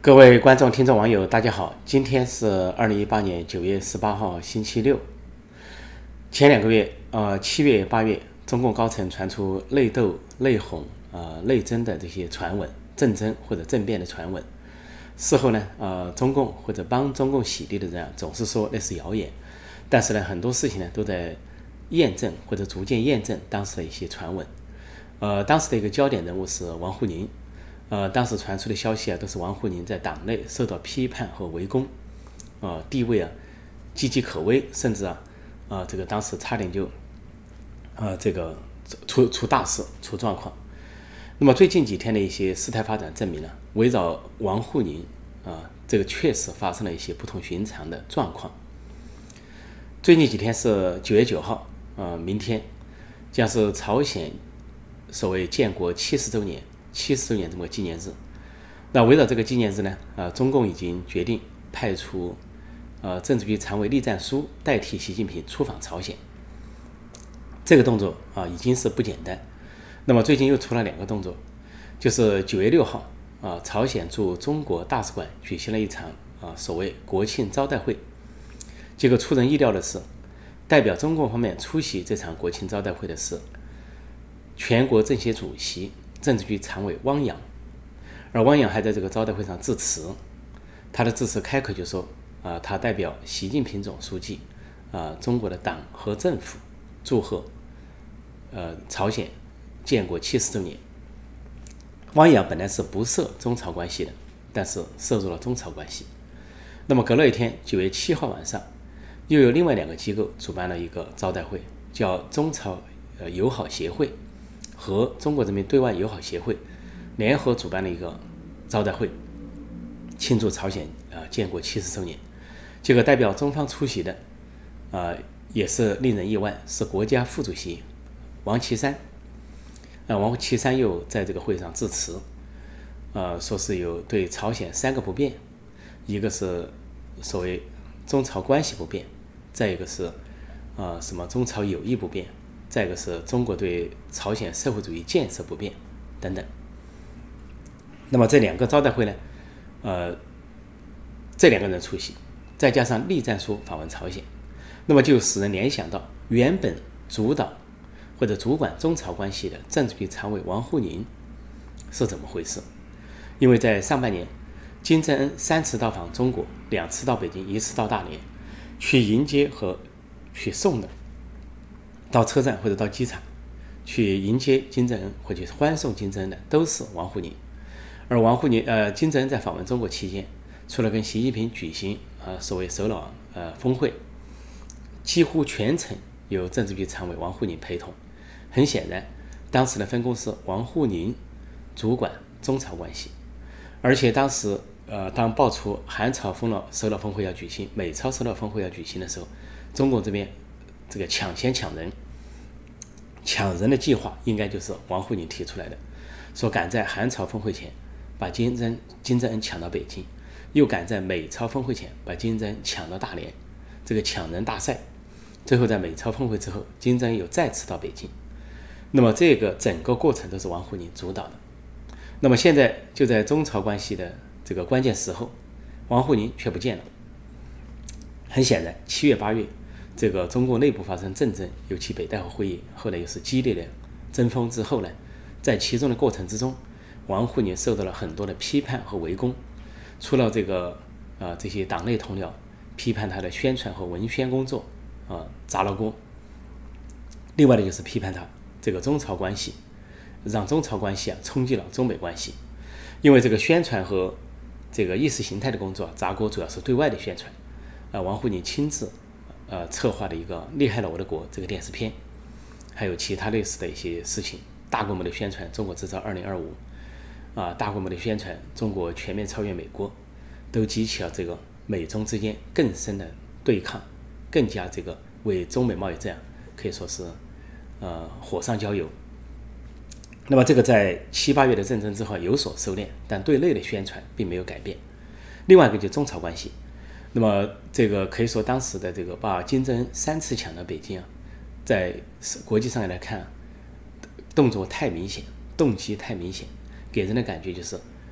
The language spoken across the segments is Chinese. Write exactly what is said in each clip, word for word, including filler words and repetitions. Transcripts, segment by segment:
各位观众、听众、网友，大家好！今天是二零一八年九月十八号，星期六。前两个月，呃，七月、八月，中共高层传出内斗、内讧、呃、内争的这些传闻，政争或者政变的传闻。事后呢，呃，中共或者帮中共洗地的人啊，总是说那是谣言。但是呢，很多事情呢都在验证或者逐渐验证当时的一些传闻。呃，当时的一个焦点人物是王沪宁。呃，当时传出的消息啊，都是王沪宁在党内受到批判和围攻，啊、呃，地位啊岌岌可危，甚至啊，啊、呃，这个当时差点就，啊、呃，这个出出大事、出状况。那么最近几天的一些事态发展证明呢，围绕王沪宁啊、呃，这个确实发生了一些不同寻常的状况。最近几天是九月九号，啊、呃，明天将是朝鲜所谓建国七十周年。七十周年这么个纪念日，那围绕这个纪念日呢，呃，中共已经决定派出呃政治局常委栗战书代替习近平出访朝鲜。这个动作啊、呃、已经是不简单。那么最近又出了两个动作，就是九月六号啊、呃，朝鲜驻中国大使馆举行了一场啊、呃、所谓国庆招待会。结果出人意料的是，代表中共方面出席这场国庆招待会的是全国政协主席、政治局常委汪洋，而汪洋还在这个招待会上致辞。他的致辞开口就说：“啊、呃，他代表习近平总书记，啊、呃，中国的党和政府祝贺，呃，朝鲜建国七十周年。”汪洋本来是不涉中朝关系的，但是涉入了中朝关系。那么隔了一天，九月七号晚上，又有另外两个机构主办了一个招待会，叫中朝呃友好协会和中国人民对外友好协会联合主办了一个招待会，庆祝朝鲜呃建国七十周年。结果代表中方出席的，呃也是令人意外，是国家副主席王岐山。呃，王岐山又在这个会上致辞，呃，说是有对朝鲜三个不变，一个是所谓中朝关系不变，再一个是呃什么中朝友谊不变。再一个是中国对朝鲜社会主义建设不变等等。那么这两个招待会呢，呃，这两个人出席，再加上栗战书访问朝鲜，那么就使人联想到原本主导或者主管中朝关系的政治局常委王沪宁是怎么回事？因为在上半年，金正恩三次到访中国，两次到北京，一次到大连，去迎接和去送的。到车站或者到机场去迎接金正恩或者欢送金正恩的都是王沪宁。而王沪宁呃金正恩在访问中国期间，除了跟习近平举行呃所谓首脑呃峰会，几乎全程由政治局常委王沪宁陪同。很显然，当时的分工是王沪宁主管中朝关系，而且当时呃当爆出韩朝首脑首脑峰会要举行，美朝首脑峰会要举行的时候，中共这边这个抢先抢人。抢人的计划应该就是王沪宁提出来的，说赶在韩朝峰会前把金正金正恩抢到北京，又赶在美朝峰会前把金正恩抢到大连，这个抢人大赛。最后在美朝峰会之后，金正恩又再次到北京。那么这个整个过程都是王沪宁主导的。那么现在就在中朝关系的这个关键时候，王沪宁却不见了。很显然，七月八月。这个中共内部发生政争，尤其北戴河会议，后来又是激烈的争锋之后呢，在其中的过程之中，王沪宁受到了很多的批判和围攻。除了这个啊、呃、这些党内同僚批判他的宣传和文宣工作啊、呃、砸了锅，另外的就是批判他这个中朝关系，让中朝关系啊冲击了中美关系。因为这个宣传和这个意识形态的工作砸锅主要是对外的宣传，啊、呃、王沪宁亲自。呃，策划的一个厉害了我的国这个电视片，还有其他类似的一些事情，大规模的宣传中国制造二零二五，啊，大规模的宣传中国全面超越美国，都激起了这个美中之间更深的对抗，更加这个为中美贸易战可以说是呃火上浇油。那么这个在七八月的政争之后有所收敛，但对内的宣传并没有改变。另外一个就是中朝关系。那么这个可以说当时的这个把金正恩三次抢到北京啊，在国际上来看，动作太明显，动机太明显，给人的感觉就是，啊、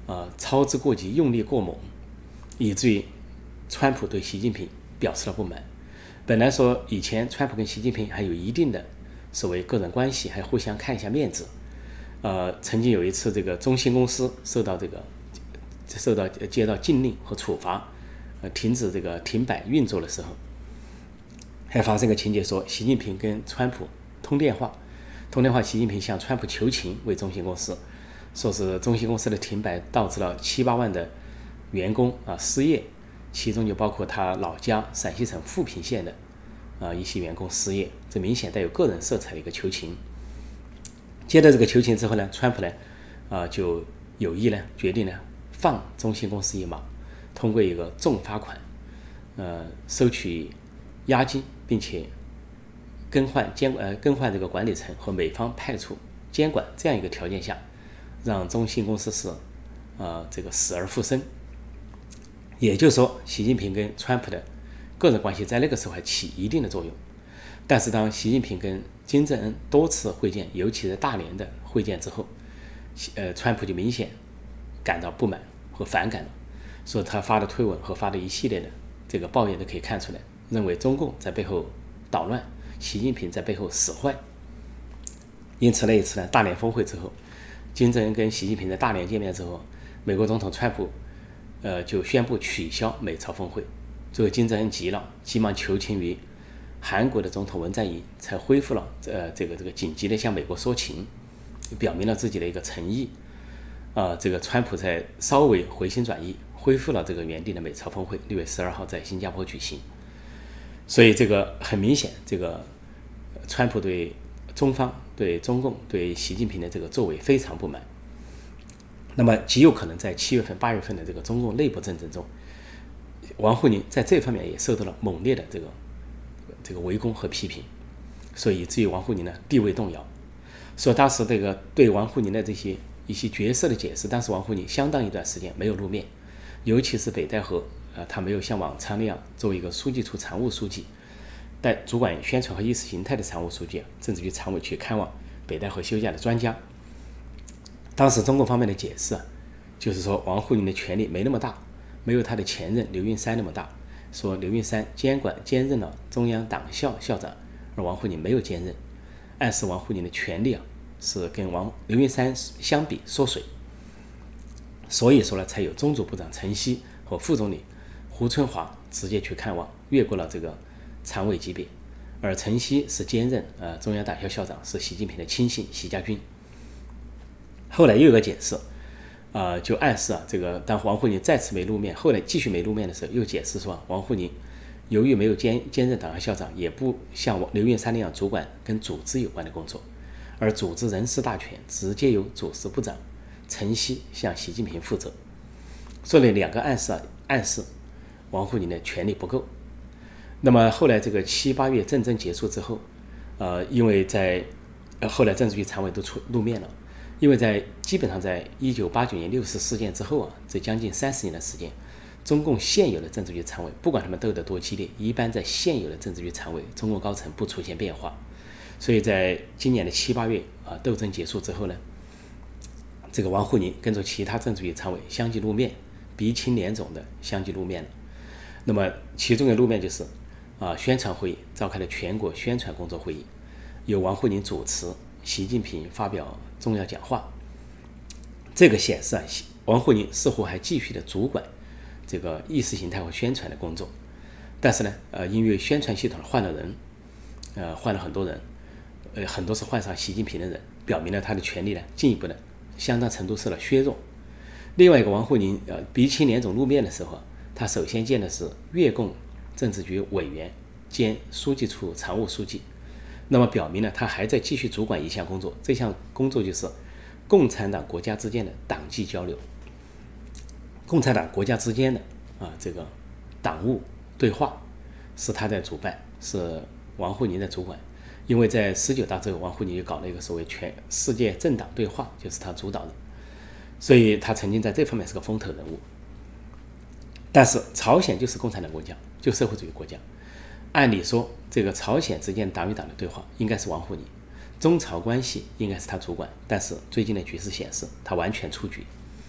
呃操之过急、用力过猛，以至于川普对习近平表示了不满。本来说以前川普跟习近平还有一定的所谓个人关系，还互相看一下面子。呃，曾经有一次这个中兴公司受到这个受到接到禁令和处罚，呃，停止这个停摆运作的时候，还发生个情节，说习近平跟川普通电话，通电话，习近平向川普求情，为中兴公司，说是中兴公司的停摆导致了七八万的员工啊失业，其中就包括他老家陕西省富平县的啊一些员工失业，这明显带有个人色彩的一个求情。接到这个求情之后呢，川普呢啊就有意呢决定呢放中兴公司一马，通过一个重罚款，呃收取押金，并且更换监呃更换这个管理层和美方派出监管这样一个条件下，让中兴公司是呃这个死而复生。也就是说，习近平跟川普的个人关系在那个时候还起一定的作用。但是当习近平跟金正恩多次会见，尤其在大连的会见之后，呃，川普就明显感到不满和反感了，说他发的推文和发的一系列的这个抱怨都可以看出来，认为中共在背后捣乱，习近平在背后使坏。因此那一次呢，大连峰会之后，金正恩跟习近平在大连见面之后，美国总统川普呃就宣布取消美朝峰会。最后金正恩急了，急忙求情于韩国的总统文在寅，才恢复了呃这个这个紧急的向美国说情，表明了自己的一个诚意。啊、呃，这个川普才稍微回心转意，恢复了这个原定的美朝峰会，六月十二号在新加坡举行。所以这个很明显，这个川普对中方、对中共、对习近平的这个作为非常不满。那么极有可能在七月份、八月份的这个中共内部战争中，王沪宁在这方面也受到了猛烈的这个这个围攻和批评，所以以至于王沪宁呢地位动摇。所以当时这个对王沪宁的这些一些角色的解释，当时王沪宁相当一段时间没有露面，尤其是北戴河，呃，他没有像往常那样作为一个书记处常务书记，但主管宣传和意识形态的常务书记，甚至于常委去看望北戴河休假的专家。当时中共方面的解释啊，就是说王沪宁的权力没那么大，没有他的前任刘云山那么大。说刘云山监管兼任了中央党校校长，而王沪宁没有兼任，暗示王沪宁的权力啊是跟王刘云山相比缩水。所以说呢，才有中组部长陈希和副总理胡春华直接去看望，越过了这个常委级别。而陈希是兼任呃中央党校校长，是习近平的亲信习家军。后来又有个解释。呃，就暗示啊，这个当王沪宁再次没露面，后来继续没露面的时候，又解释说，王沪宁由于没有兼兼任党校校长，也不像刘云山那样主管跟组织有关的工作，而组织人事大权直接由组织部长陈希向习近平负责。所以两个暗示啊，暗示王沪宁的权力不够。那么后来这个七八月战争结束之后，呃，因为在呃后来政治局常委都出露面了。因为在基本上在一九八九年六四事件之后啊，这将近三十年的时间，中共现有的政治局常委，不管他们斗得多激烈，一般在现有的政治局常委，中共高层不出现变化。所以在今年的七八月啊，斗争结束之后呢，这个王沪宁跟着其他政治局常委相继露面，鼻青脸肿的相继露面了。那么其中的露面就是啊，宣传会议召开了全国宣传工作会议，由王沪宁主持，习近平发表重要讲话。这个显示啊，王沪宁似乎还继续的主管这个意识形态和宣传的工作，但是呢，呃，因为宣传系统换了人，呃，换了很多人，呃，很多是换上习近平的人，表明了他的权力呢进一步的相当程度受到削弱。另外一个王沪宁呃鼻青脸肿露面的时候，他首先见的是粤共政治局委员兼书记处常务书记。那么表明了他还在继续主管一项工作，这项工作就是共产党国家之间的党纪交流，共产党国家之间的啊这个党务对话是他在主办，是王沪宁在主管。因为在十九大之后，王沪宁又搞了一个所谓全世界政党对话，就是他主导的，所以他曾经在这方面是个风头人物。但是朝鲜就是共产党国家，就社会主义国家。按理说，这个朝鲜之间党与党的对话应该是王沪宁，中朝关系应该是他主管，但是最近的局势显示他完全出局。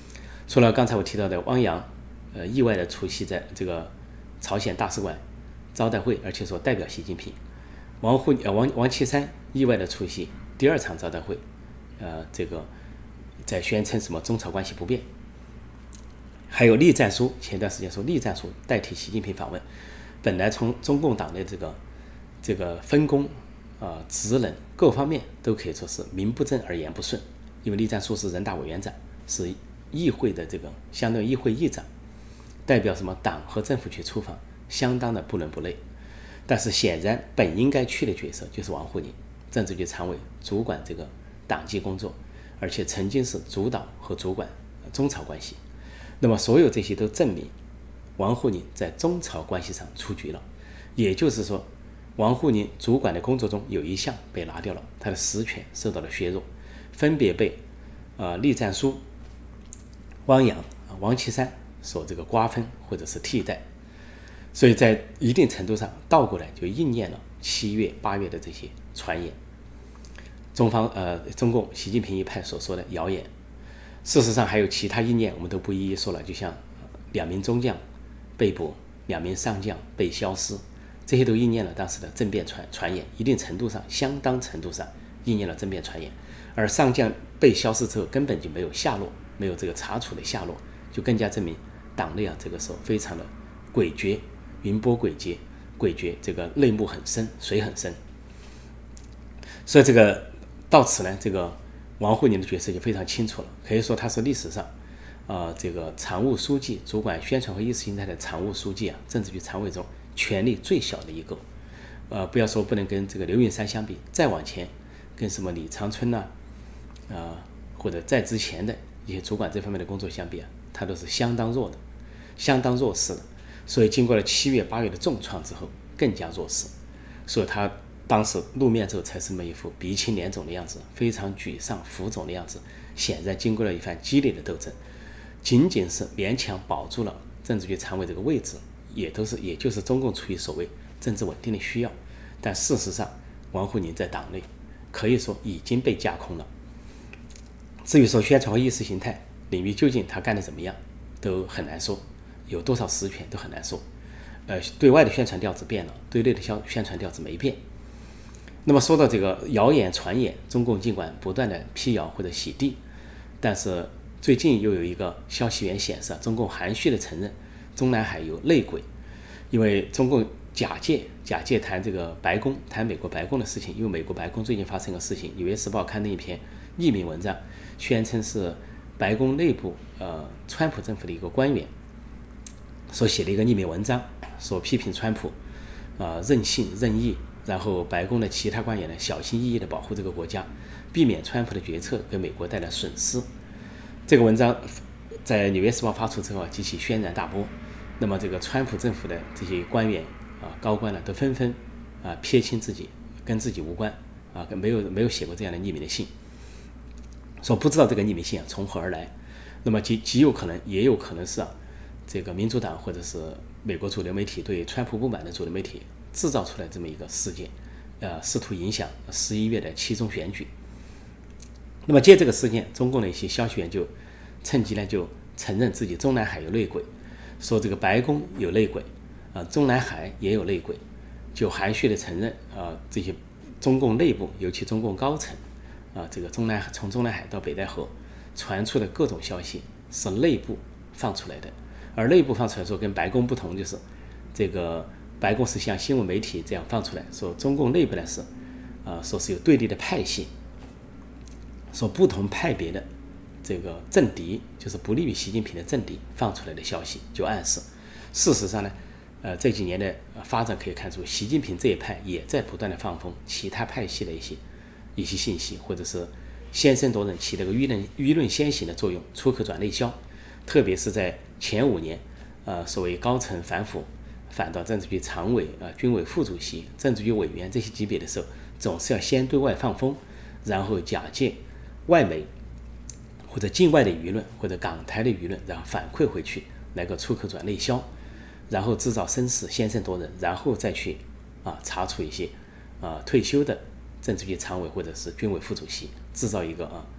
除了刚才我提到的汪洋，呃，意外的出席在这个朝鲜大使馆招待会，而且说代表习近平。王沪呃王王岐山意外的出席第二场招待会，呃，这个在宣称什么中朝关系不变。还有栗战书，前段时间说栗战书代替习近平访问，本来从中共党的这个这个分工啊、呃、职能各方面都可以说是名不正而言不顺，因为栗战书是人大委员长，是议会的这个相当于议会议长，代表什么党和政府去出访，相当的不伦不类。但是显然本应该去的角色就是王沪宁，政治局常委，主管这个党纪工作，而且曾经是主导和主管中朝关系。那么所有这些都证明王沪宁在中朝关系上出局了，也就是说王沪宁主管的工作中有一项被拿掉了，他的实权受到了削弱，分别被呃栗战书、汪洋、王岐山所这个瓜分或者是替代。所以在一定程度上倒过来就应验了七月八月的这些传言，中方呃中共习近平一派所说的谣言。事实上还有其他应验，我们都不一一说了，就像两名中将被捕，两名上将被消失，这些都应验了当时的政变传传言，一定程度上相当程度上应验了政变传言。而上将被消失之后根本就没有下落，没有这个查处的下落，就更加证明党内啊这个时候非常的诡谲，云波诡谲，诡谲，这个内幕很深，水很深。所以这个到此呢，这个王沪宁的角色就非常清楚了，可以说他是历史上，呃，这个常务书记主管宣传和意识形态的常务书记啊，政治局常委中权力最小的一个，呃，不要说不能跟这个刘云山相比，再往前跟什么李长春呐、啊，呃，或者在之前的一些主管这方面的工作相比啊，他都是相当弱的，相当弱势的。所以经过了七月八月的重创之后，更加弱势，所以他当时露面之后才是这么一副鼻青脸肿的样子，非常沮丧浮肿的样子，显然经过了一番激烈的斗争，仅仅是勉强保住了政治局常委这个位置，也都是也就是中共出于所谓政治稳定的需要。但事实上王沪宁在党内可以说已经被架空了。至于说宣传和意识形态领域究竟他干得怎么样都很难说，有多少实权都很难说。呃，对外的宣传调子变了，对内的宣传调子没变。那么说到这个谣言传言，中共尽管不断的辟谣或者洗地，但是最近又有一个消息源显示，中共含蓄的承认中南海有内鬼，因为中共假借假借谈这个白宫，谈美国白宫的事情，因为美国白宫最近发生个事情，《纽约时报》刊登一篇匿名文章，宣称是白宫内部呃川普政府的一个官员所写的一个匿名文章，所批评川普啊、呃、任性任意。然后白宫的其他官员呢，小心翼翼地保护这个国家，避免川普的决策给美国带来损失。这个文章在《纽约时报》发出之后激起轩然大波。那么这个川普政府的这些官员啊、高官呢，都纷纷啊撇清自己，跟自己无关啊，跟没有没有写过这样的匿名的信，说不知道这个匿名信啊从何而来。那么极极有可能，也有可能是啊，这个民主党或者是美国主流媒体对川普不满的主流媒体制造出来这么一个事件，呃，试图影响十一月的期中选举。那么借这个事件，中共的一些消息源就趁机呢就承认自己中南海有内鬼，说这个白宫有内鬼，啊、呃，中南海也有内鬼，就含蓄的承认啊、呃，这些中共内部，尤其中共高层啊、呃，这个中南从中南海到北戴河传出的各种消息是内部放出来的，而内部放出来说跟白宫不同，就是这个。白宫是像新闻媒体这样放出来说，中共内部呢是，啊、呃，说是有对立的派系，说不同派别的这个政敌，就是不利于习近平的政敌放出来的消息，就暗示，事实上呢，呃，这几年的发展可以看出，习近平这一派也在不断的放风其他派系的一些一些信息，或者是先声夺人，起了个舆论舆论先行的作用，出口转内销，特别是在前五年，呃，所谓高层反腐。反倒政治局常委、啊、呃、军委副主席、政治局委员这些级别的时候，总是要先对外放风，然后假借外媒或者境外的舆论或者港台的舆论，然后反馈回去，来个出口转内销，然后制造声势，先声夺人，然后再去啊查处一些啊退休的政治局常委或者是军委副主席，制造一个啊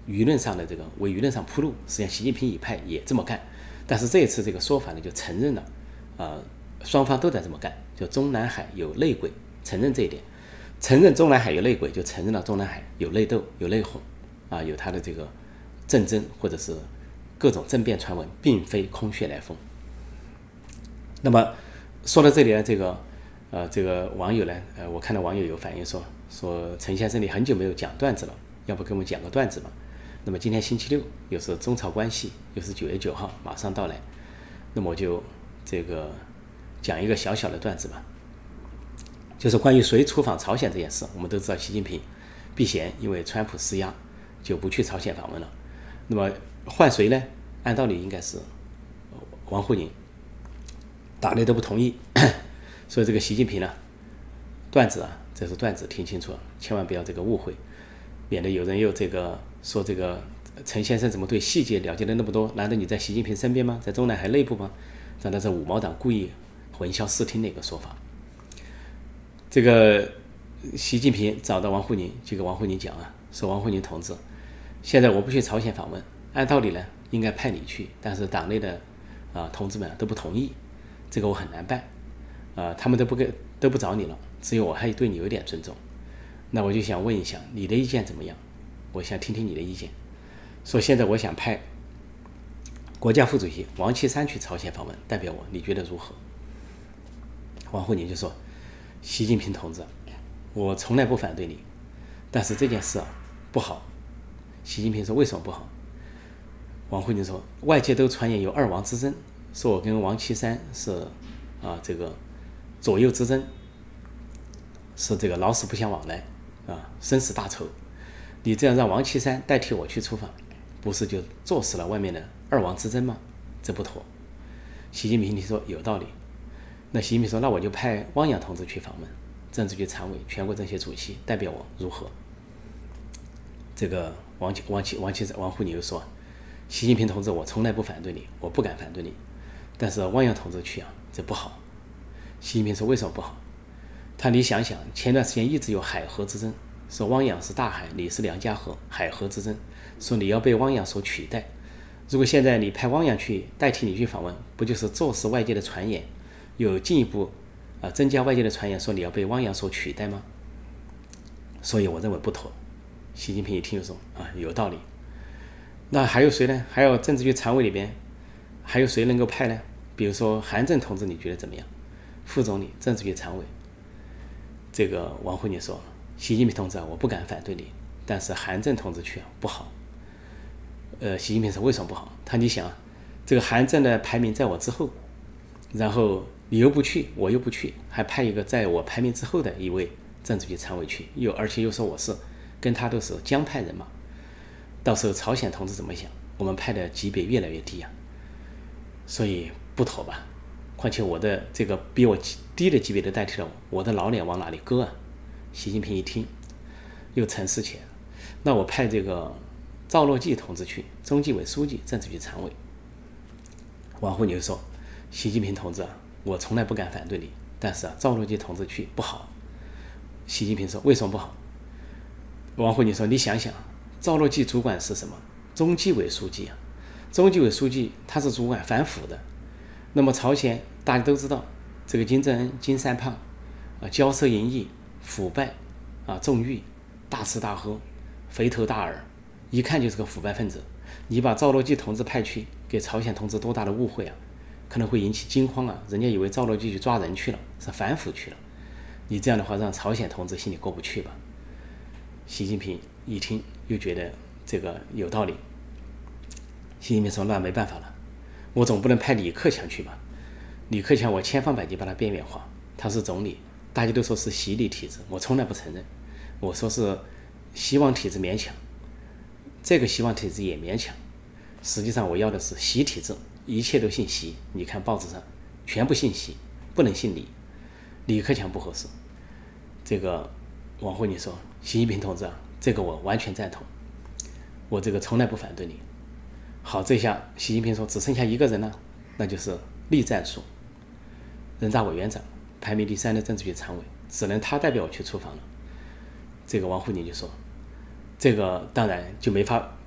舆论上的这个为舆论上铺路，实际上习近平一派也这么干。但是这一次这个说法呢，就承认了，呃，双方都在这么干，就中南海有内鬼，承认这一点，承认中南海有内鬼，就承认了中南海有内斗、有内讧，啊，有他的这个政争或者是各种政变传闻，并非空穴来风。那么说到这里呢，这个呃，这个网友呢，呃，我看到网友有反映说，说陈先生你很久没有讲段子了，要不给我们讲个段子吧？那么今天星期六，又是中朝关系，又是九月九号马上到来，那么我就这个讲一个小小的段子吧，就是关于谁出访朝鲜这件事。我们都知道习近平避嫌，因为川普施压，就不去朝鲜访问了。那么换谁呢？按道理应该是王沪宁，党内都不同意，所以这个习近平呢，段子啊，这是段子，听清楚，千万不要这个误会，免得有人又这个说这个陈先生怎么对细节了解的那么多？难道你在习近平身边吗？在中南海内部吗？难道是五毛党故意混淆视听的一个说法？这个习近平找到王沪宁，就跟王沪宁讲啊，说王沪宁同志，现在我不去朝鲜访问，按道理呢应该派你去，但是党内的啊同志们都不同意，这个我很难办，啊，他们都不给都不找你了，只有我还对你有点尊重。那我就想问一下，你的意见怎么样？我想听听你的意见。说现在我想派国家副主席王岐山去朝鲜访问，代表我，你觉得如何？王沪宁就说，习近平同志，我从来不反对你，但是这件事啊不好。习近平说为什么不好？王沪宁说，外界都传言有二王之争，说我跟王岐山是啊这个左右之争，是这个老死不相往来啊，生死大仇。你这样让王岐山代替我去出访，不是就坐实了外面的二王之争吗？这不妥。习近平你说有道理。那习近平说，那我就派汪洋同志去访问，政治局常委、全国政协主席代表我，如何？这个王岐王岐王岐王沪宁又说，习近平同志，我从来不反对你，我不敢反对你，但是汪洋同志去啊，这不好。习近平说为什么不好？他你想想，前段时间一直有海河之争，说汪洋是大海，你是梁家河，海河之争，说你要被汪洋所取代。如果现在你派汪洋去代替你去访问，不就是坐实外界的传言，有进一步啊增加外界的传言，说你要被汪洋所取代吗？所以我认为不妥。习近平一听就说啊，有道理。那还有谁呢？还有政治局常委里边还有谁能够派呢？比如说韩正同志，你觉得怎么样？副总理、政治局常委。这个王沪宁说，习近平同志啊，我不敢反对你，但是韩正同志去啊不好。呃，习近平说为什么不好？他你想，这个韩正的排名在我之后，然后你又不去，我又不去，还派一个在我排名之后的一位政治局常委去，又而且又说我是跟他都是江派人马，到时候朝鲜同志怎么想？我们派的级别越来越低啊，所以不妥吧？况且我的这个比我低的级别的代替了我，我的老脸往哪里搁啊？习近平一听，又沉思起来，那我派这个赵乐际同志去，中纪委书记、政治局常委。王沪宁说，习近平同志啊，我从来不敢反对你，但是啊，赵乐际同志去不好。习近平说为什么不好？王沪宁说，你想想，赵乐际主管是什么？中纪委书记啊，中纪委书记他是主管反腐的。那么朝鲜大家都知道，这个金正恩、金三胖啊，骄奢淫逸、腐败啊、纵欲、大吃大喝、肥头大耳，一看就是个腐败分子。你把赵乐际同志派去，给朝鲜同志多大的误会啊！可能会引起惊慌啊！人家以为赵乐际去抓人去了，是反腐去了。你这样的话，让朝鲜同志心里过不去吧？习近平一听又觉得这个有道理。习近平说，那没办法了，我总不能派李克强去吧？李克强我千方百计把他边缘化，他是总理，大家都说是习李体制，我从来不承认，我说是习王体制勉强，这个习王体制也勉强，实际上我要的是习体制，一切都姓习。你看报纸上全部姓习，不能姓李。李克强不合适。这个王沪宁说，习近平同志啊，这个我完全赞同，我这个从来不反对你。好，这下习近平说只剩下一个人了，那就是栗战书，人大委员长，排名第三的政治局常委，只能他代表我去出访了。这个王沪宁就说，这个当然就没法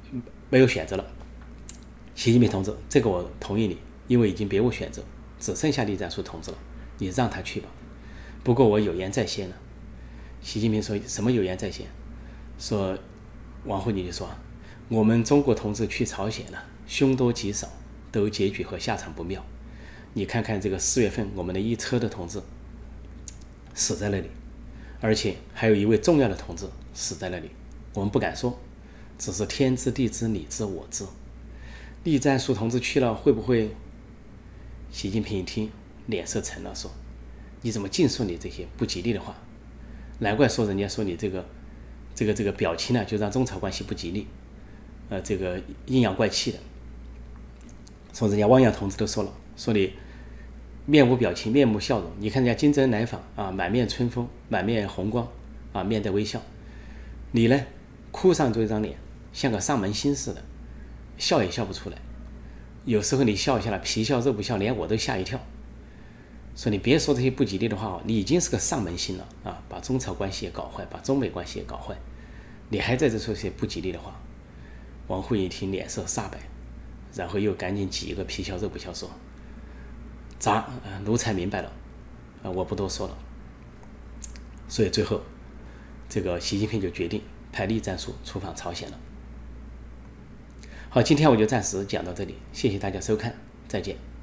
没有选择了。习近平同志，这个我同意你，因为已经别无选择，只剩下栗战书同志了，你让他去吧。不过我有言在先呢。习近平说什么有言在先？说王沪宁就说，我们中国同志去朝鲜了，凶多吉少，都结局和下场不妙。你看看这个四月份我们的一车的同志死在那里，而且还有一位重要的同志死在那里，我们不敢说，只是天知地知你知我知。栗战书同志去了会不会？习近平一听脸色沉了，说你怎么尽说你这些不吉利的话？难怪说人家说你这个这个这个表情呢，就让中朝关系不吉利，呃，这个阴阳怪气的。说人家汪洋同志都说了，说你面无表情，面目笑容。你看人家金正恩来访啊，满面春风，满面红光啊，面带微笑。你呢，哭丧着一张脸，像个上门星似的，笑也笑不出来。有时候你笑一下了，皮笑肉不笑，连我都吓一跳。说你别说这些不吉利的话，你已经是个上门星了啊，把中朝关系也搞坏，把中美关系也搞坏，你还在这说些不吉利的话。王沪宁一听脸色煞白，然后又赶紧挤一个皮笑肉不笑说，咋、呃、奴才明白了、呃、我不多说了。所以最后这个习近平就决定派栗战书出访朝鲜了。好，今天我就暂时讲到这里，谢谢大家收看，再见。